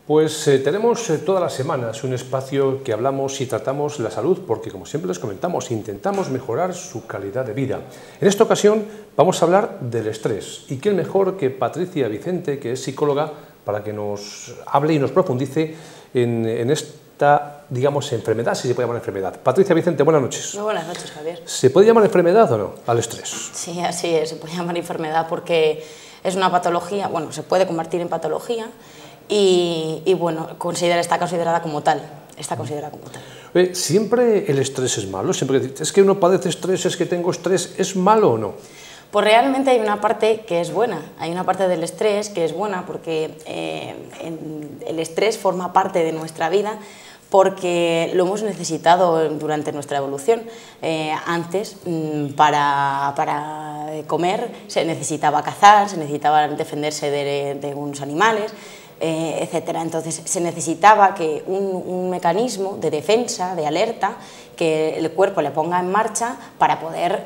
Pues tenemos todas las semanas un espacio que hablamos y tratamos la salud porque, como siempre les comentamos, intentamos mejorar su calidad de vida. En esta ocasión vamos a hablar del estrés y quién mejor que Patricia Vicente, que es psicóloga, para que nos hable y nos profundice en esta, digamos, enfermedad, si se puede llamar enfermedad. Patricia Vicente, buenas noches. Muy buenas noches, Javier. ¿Se puede llamar enfermedad o no al estrés? Sí, así es, se puede llamar enfermedad porque es una patología, bueno, se puede convertir en patología y bueno, está considerada como tal, ¿Siempre el estrés es malo? Siempre es que uno padece estrés, es que tengo estrés, ¿es malo o no? Pues realmente hay una parte que es buena, hay una parte del estrés que es buena porque el estrés forma parte de nuestra vida porque lo hemos necesitado durante nuestra evolución. Antes, para comer, se necesitaba cazar, se necesitaba defenderse de unos animales, etcétera. Entonces se necesitaba que un mecanismo de defensa, de alerta, que el cuerpo le ponga en marcha para poder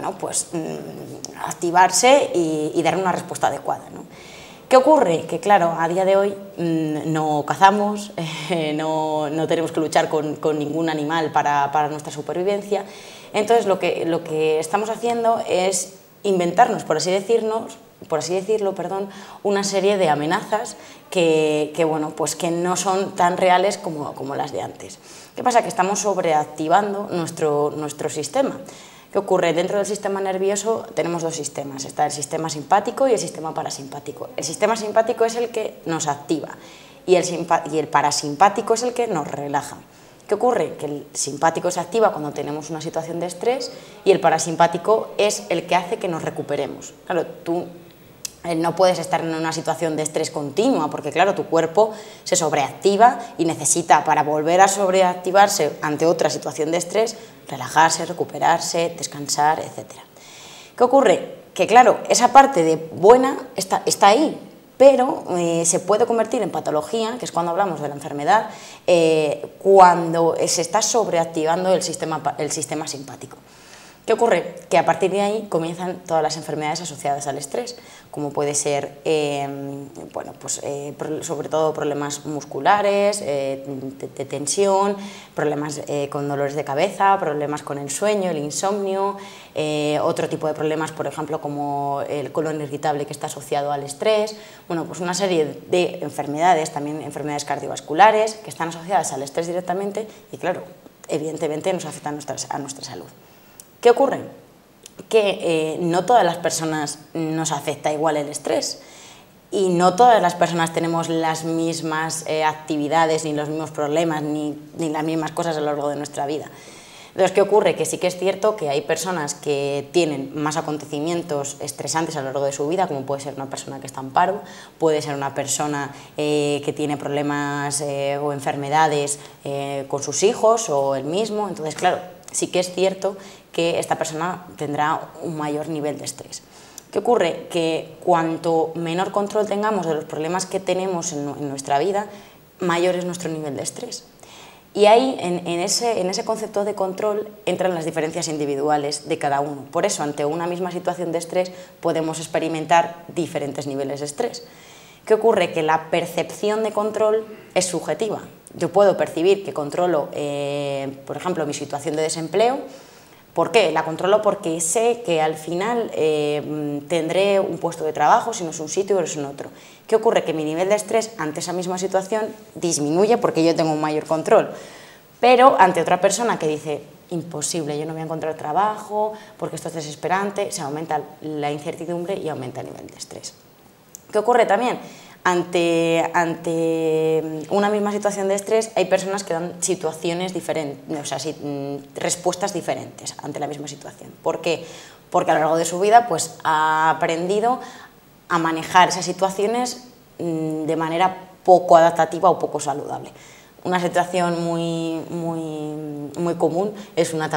activarse y dar una respuesta adecuada, ¿no? ¿Qué ocurre? Que claro, a día de hoy no cazamos, no tenemos que luchar con ningún animal para nuestra supervivencia. Entonces lo que estamos haciendo es inventarnos, por así decirlo, una serie de amenazas que no son tan reales como las de antes. ¿Qué pasa? Que estamos sobreactivando nuestro sistema. ¿Qué ocurre? Dentro del sistema nervioso tenemos dos sistemas, está el sistema simpático y el sistema parasimpático. El sistema simpático es el que nos activa y el parasimpático es el que nos relaja. ¿Qué ocurre? Que el simpático se activa cuando tenemos una situación de estrés y el parasimpático es el que hace que nos recuperemos. Claro, tú no puedes estar en una situación de estrés continua porque, claro, tu cuerpo se sobreactiva y necesita, para volver a sobreactivarse ante otra situación de estrés, relajarse, recuperarse, descansar, etc. ¿Qué ocurre? Que, claro, esa parte de buena está ahí, pero se puede convertir en patología, que es cuando hablamos de la enfermedad, cuando se está sobreactivando el sistema simpático. ¿Qué ocurre? Que a partir de ahí comienzan todas las enfermedades asociadas al estrés, como puede ser, sobre todo problemas musculares, de tensión, problemas con dolores de cabeza, problemas con el sueño, el insomnio, otro tipo de problemas, por ejemplo, como el colon irritable que está asociado al estrés, pues una serie de enfermedades, también enfermedades cardiovasculares, que están asociadas al estrés directamente y, claro, evidentemente nos afectan a nuestra salud. ¿Qué ocurre? Que no todas las personas nos afecta igual el estrés y no todas las personas tenemos las mismas actividades, ni los mismos problemas, ni las mismas cosas a lo largo de nuestra vida. Entonces, ¿qué ocurre? Que sí que es cierto que hay personas que tienen más acontecimientos estresantes a lo largo de su vida, como puede ser una persona que está en paro, puede ser una persona que tiene problemas o enfermedades con sus hijos o él mismo. Entonces, claro, sí que es cierto que esta persona tendrá un mayor nivel de estrés. ¿Qué ocurre? Que cuanto menor control tengamos de los problemas que tenemos en nuestra vida, mayor es nuestro nivel de estrés. Y ahí, en ese concepto de control, entran las diferencias individuales de cada uno. Por eso, ante una misma situación de estrés, podemos experimentar diferentes niveles de estrés. ¿Qué ocurre? Que la percepción de control es subjetiva. Yo puedo percibir que controlo, por ejemplo, mi situación de desempleo. ¿Por qué? La controlo porque sé que al final tendré un puesto de trabajo, si no es un sitio o es en otro. ¿Qué ocurre? Que mi nivel de estrés ante esa misma situación disminuye porque yo tengo un mayor control. Pero ante otra persona que dice, imposible, yo no voy a encontrar trabajo porque esto es desesperante, se aumenta la incertidumbre y aumenta el nivel de estrés. ¿Qué ocurre también? Ante una misma situación de estrés hay personas que dan situaciones diferentes, o sea, respuestas diferentes ante la misma situación. ¿Por qué? Porque a lo largo de su vida pues, ha aprendido a manejar esas situaciones de manera poco adaptativa o poco saludable. Una situación muy común es un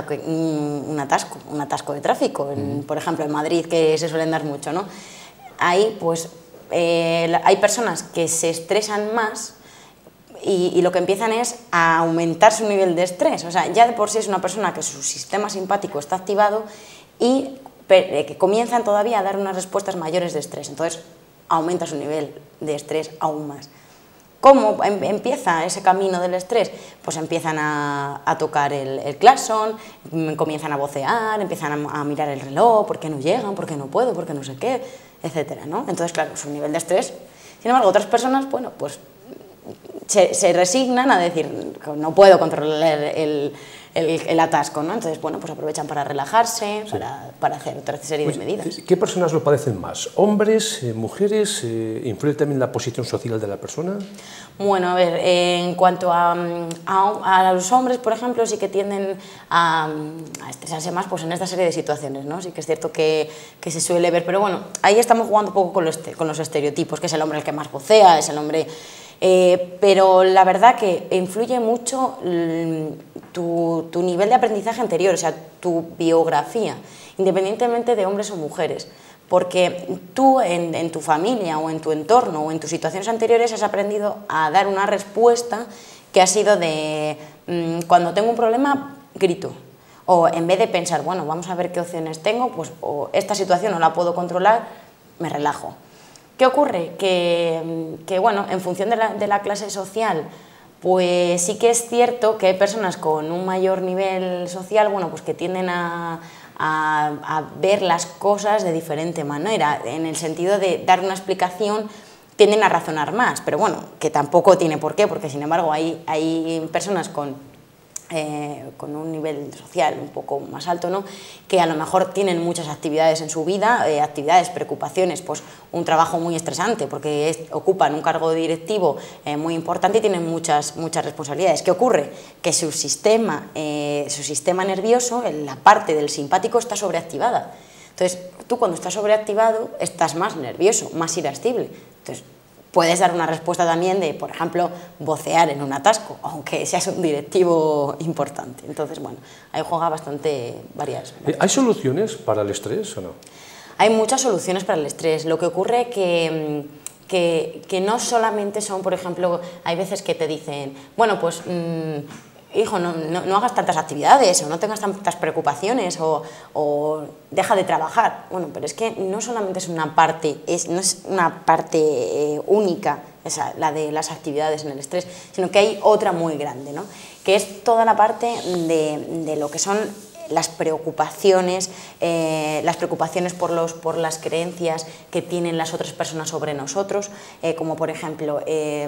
atasco de tráfico, por ejemplo en Madrid, que se suelen dar mucho, ¿no? Ahí pues hay personas que se estresan más y lo que empiezan es a aumentar su nivel de estrés. O sea, ya de por sí es una persona que su sistema simpático está activado y que comienzan todavía a dar unas respuestas mayores de estrés. Entonces, aumenta su nivel de estrés aún más. ¿Cómo empieza ese camino del estrés? Pues empiezan a tocar el claxon, comienzan a vocear, empiezan a mirar el reloj, ¿por qué no llegan? ¿Por qué no puedo? ¿Por qué no sé qué? Etcétera, ¿no? Entonces, claro, es un nivel de estrés. Sin embargo, otras personas, bueno, pues se resignan a decir, no puedo controlar el atasco, ¿no? Entonces, bueno, pues aprovechan para relajarse, sí, para hacer otra serie de medidas. ¿Qué personas lo padecen más? ¿Hombres, mujeres? ¿Influye también la posición social de la persona? Bueno, a ver, en cuanto a los hombres, por ejemplo, sí que tienden a estresarse más pues, en esta serie de situaciones, ¿no? Sí que es cierto que se suele ver, pero bueno, ahí estamos jugando un poco con los estereotipos, que es el hombre el que más vocea, es el hombre... pero la verdad que influye mucho tu nivel de aprendizaje anterior, o sea, tu biografía, independientemente de hombres o mujeres, porque tú en tu familia o en tu entorno o en tus situaciones anteriores has aprendido a dar una respuesta que ha sido de cuando tengo un problema, grito. O en vez de pensar, bueno, vamos a ver qué opciones tengo, pues o esta situación no la puedo controlar, me relajo. ¿Qué ocurre? Que bueno, en función de la clase social, pues sí que es cierto que hay personas con un mayor nivel social, bueno, pues que tienden a ver las cosas de diferente manera, en el sentido de dar una explicación, tienden a razonar más, pero bueno, que tampoco tiene por qué, porque sin embargo hay personas con un nivel social un poco más alto, ¿no? Que a lo mejor tienen muchas actividades en su vida, actividades, preocupaciones, pues un trabajo muy estresante porque ocupan un cargo directivo muy importante y tienen muchas responsabilidades. ¿Qué ocurre? Que su sistema nervioso, la parte del simpático, está sobreactivada. Entonces, tú cuando estás sobreactivado estás más nervioso, más irascible. Entonces, puedes dar una respuesta también de, por ejemplo, vocear en un atasco, aunque seas un directivo importante. Entonces, bueno, ahí juega bastante varias. ¿Hay soluciones para el estrés o no? Hay muchas soluciones para el estrés. Lo que ocurre que no solamente son, por ejemplo, hay veces que te dicen, bueno, pues... hijo, no hagas tantas actividades o no tengas tantas preocupaciones o deja de trabajar. Bueno, pero es que no solamente es una parte, no es una parte única, la de las actividades en el estrés, sino que hay otra muy grande, ¿no? Que es toda la parte de lo que son las preocupaciones por las creencias que tienen las otras personas sobre nosotros, como por ejemplo...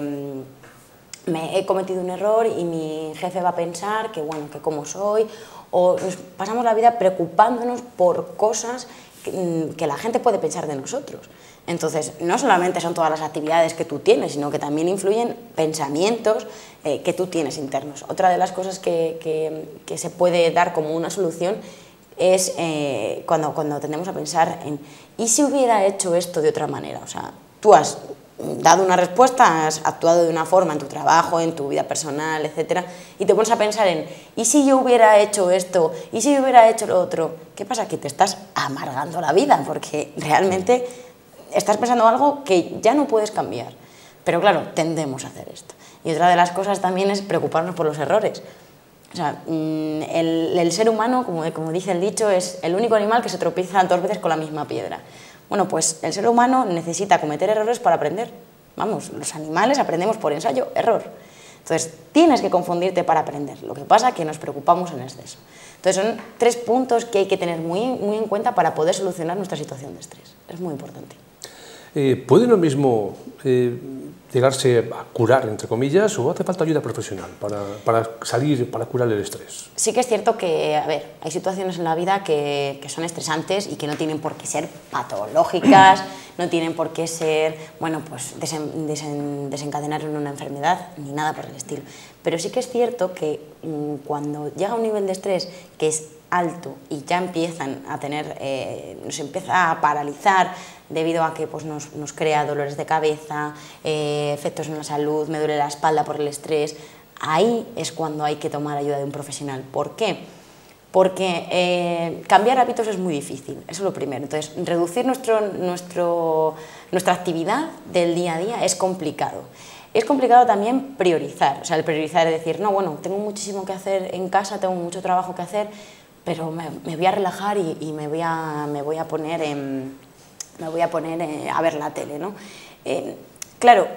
he cometido un error y mi jefe va a pensar que, bueno, que cómo soy, o nos pasamos la vida preocupándonos por cosas que la gente puede pensar de nosotros. Entonces, no solamente son todas las actividades que tú tienes, sino que también influyen pensamientos que tú tienes internos. Otra de las cosas que se puede dar como una solución es cuando tendemos a pensar en ¿y si hubiera hecho esto de otra manera? O sea, tú has dado una respuesta, has actuado de una forma en tu trabajo, en tu vida personal, etcétera, y te pones a pensar en ¿y si yo hubiera hecho esto? ¿Y si yo hubiera hecho lo otro? ¿Qué pasa? Que te estás amargando la vida, porque realmente estás pensando algo que ya no puedes cambiar. Pero claro, tendemos a hacer esto. Y otra de las cosas también es preocuparnos por los errores. O sea, el ser humano, como dice el dicho, es el único animal que se tropieza 2 veces con la misma piedra. Bueno, pues el ser humano necesita cometer errores para aprender. Vamos, los animales aprendemos por ensayo, error. Entonces, tienes que confundirte para aprender. Lo que pasa es que nos preocupamos en exceso. Entonces, son 3 puntos que hay que tener muy en cuenta para poder solucionar nuestra situación de estrés. Es muy importante. ¿Puede lo mismo llegarse a curar, entre comillas, o hace falta ayuda profesional para curar el estrés? Sí que es cierto que, a ver, hay situaciones en la vida que son estresantes y que no tienen por qué ser patológicas, no tienen por qué ser, bueno, pues desencadenar en una enfermedad ni nada por el estilo. Pero sí que es cierto que cuando llega un nivel de estrés que es alto y ya empiezan a tener, nos empieza a paralizar debido a que pues, nos crea dolores de cabeza, efectos en la salud, me duele la espalda por el estrés, ahí es cuando hay que tomar ayuda de un profesional. ¿Por qué? Porque cambiar hábitos es muy difícil, eso es lo primero. Entonces, reducir nuestra actividad del día a día es complicado. Es complicado también priorizar, o sea, el priorizar es decir, no, bueno, tengo muchísimo que hacer en casa, tengo mucho trabajo que hacer, pero me voy a relajar y me voy a poner a ver la tele, ¿no? Claro,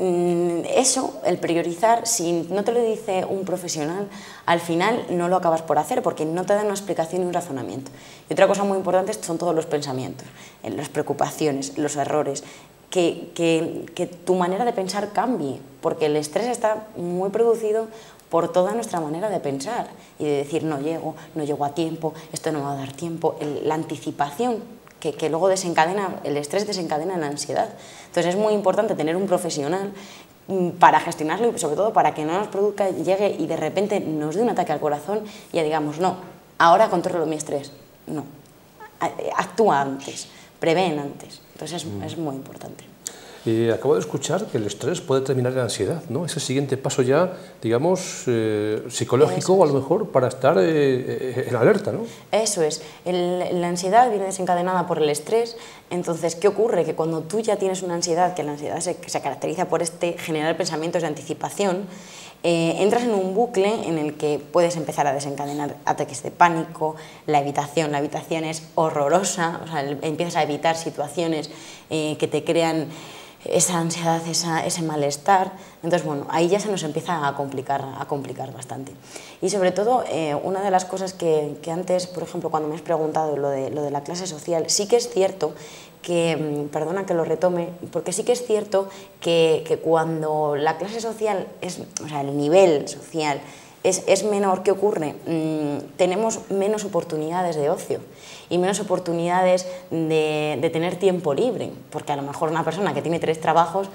eso, el priorizar, si no te lo dice un profesional, al final no lo acabas por hacer porque no te dan una explicación y un razonamiento. Y otra cosa muy importante son todos los pensamientos, las preocupaciones, los errores, que tu manera de pensar cambie, porque el estrés está muy producido por toda nuestra manera de pensar y de decir no llego a tiempo, esto no me va a dar tiempo, la anticipación que luego desencadena, el estrés desencadena la ansiedad. Entonces es muy importante tener un profesional para gestionarlo y sobre todo para que no nos produzca, llegue y de repente nos dé un ataque al corazón y ya digamos, no, ahora controlo mi estrés. No, actúa antes, prevén antes. Entonces es muy importante. Acabo de escuchar que el estrés puede terminar en ansiedad, ¿no? Es el siguiente paso ya, digamos, psicológico o a lo mejor para estar en alerta, ¿no? Eso es. La ansiedad viene desencadenada por el estrés. Entonces, ¿qué ocurre? Que cuando tú ya tienes una ansiedad, que la ansiedad se caracteriza por generar pensamientos de anticipación, entras en un bucle en el que puedes empezar a desencadenar ataques de pánico, la evitación es horrorosa, o sea, empiezas a evitar situaciones que te crean esa ansiedad, ese malestar. Entonces, bueno, ahí ya se nos empieza a complicar bastante. Y sobre todo, una de las cosas que antes, por ejemplo, cuando me has preguntado lo de la clase social, sí que es cierto que, perdona que lo retome, porque sí que es cierto que cuando la clase social o sea, el nivel social es menor, ¿qué ocurre? Tenemos menos oportunidades de ocio y menos oportunidades de tener tiempo libre, porque a lo mejor una persona que tiene 3 trabajos,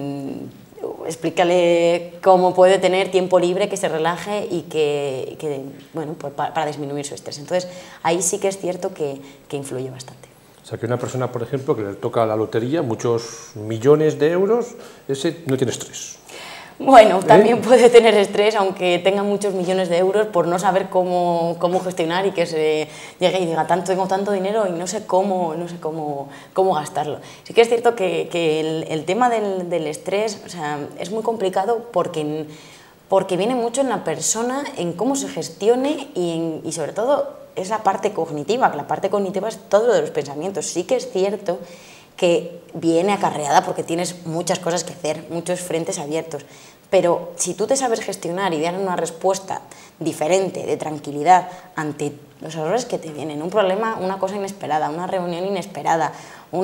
explícale cómo puede tener tiempo libre, que se relaje y que bueno, pues para disminuir su estrés. Entonces, ahí sí que es cierto que influye bastante. O sea, que una persona, por ejemplo, que le toca la lotería, muchos millones de euros, ese no tiene estrés. Bueno, también puede tener estrés, aunque tenga muchos millones de euros, por no saber cómo gestionar y que se llegue y diga, tengo tanto dinero y no sé cómo gastarlo. Sí que es cierto que el tema del estrés, o sea, es muy complicado porque viene mucho en la persona, en cómo se gestione y sobre todo es la parte cognitiva, que la parte cognitiva es todo lo de los pensamientos. Sí que es cierto que viene acarreada porque tienes muchas cosas que hacer, muchos frentes abiertos, pero si tú te sabes gestionar y dar una respuesta diferente, de tranquilidad, ante los errores que te vienen, un problema, una cosa inesperada, una reunión inesperada,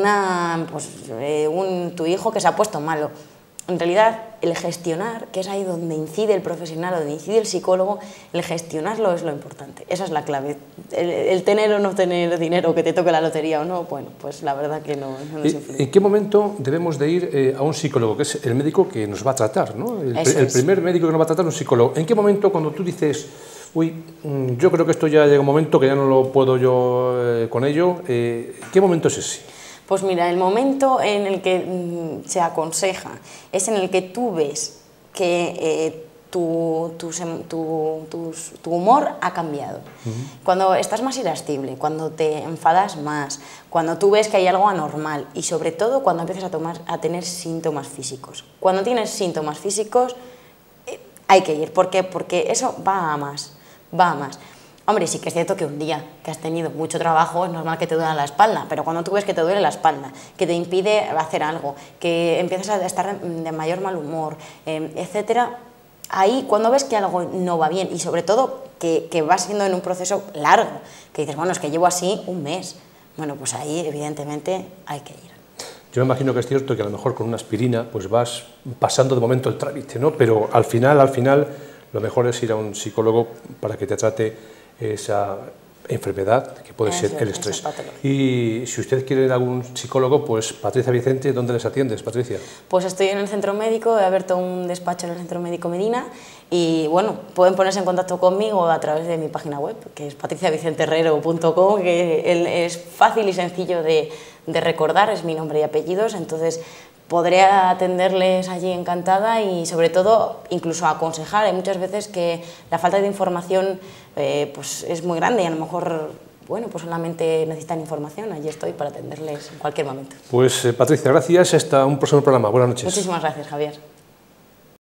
tu hijo que se ha puesto malo, en realidad el gestionar, que es ahí donde incide el profesional, donde incide el psicólogo, el gestionarlo es lo importante, esa es la clave. El tener o no tener dinero, que te toque la lotería o no, bueno, pues la verdad que no nos influye. ¿En qué momento debemos de ir a un psicólogo, que es el médico que nos va a tratar, ¿no? El primer médico que nos va a tratar es un psicólogo. ¿En qué momento, cuando tú dices, yo creo que esto ya llega un momento que ya no lo puedo yo con ello, ¿qué momento es ese? Pues mira, el momento en el que se aconseja es en el que tú ves que tu humor ha cambiado. Cuando estás más irascible, cuando te enfadas más, cuando tú ves que hay algo anormal y sobre todo cuando empiezas a tener síntomas físicos. Cuando tienes síntomas físicos hay que ir. ¿Por qué? Porque eso va a más. Hombre, sí que es cierto que un día que has tenido mucho trabajo es normal que te duela la espalda, pero cuando tú ves que te duele la espalda, que te impide hacer algo, que empiezas a estar de mayor mal humor, etcétera, ahí cuando ves que algo no va bien y sobre todo que vas siendo en un proceso largo, que dices, bueno, es que llevo así un mes, bueno, pues ahí evidentemente hay que ir. Yo me imagino que es cierto que a lo mejor con una aspirina pues vas pasando de momento el trámite, ¿no? Pero al final lo mejor es ir a un psicólogo para que te trate esa enfermedad que puede ser el estrés. Y si usted quiere ir a algún psicólogo, pues Patricia Vicente, ¿dónde les atiendes, Patricia? Pues estoy en el centro médico, he abierto un despacho en el centro médico Medina y bueno, pueden ponerse en contacto conmigo a través de mi página web, que es patriciavicenteherrero.com, que es fácil y sencillo de recordar, es mi nombre y apellidos, entonces podré atenderles allí encantada y sobre todo incluso aconsejar. Hay muchas veces que la falta de información pues es muy grande y a lo mejor bueno, pues solamente necesitan información. Allí estoy para atenderles en cualquier momento. Pues Patricia, gracias. Hasta un próximo programa. Buenas noches. Muchísimas gracias, Javier.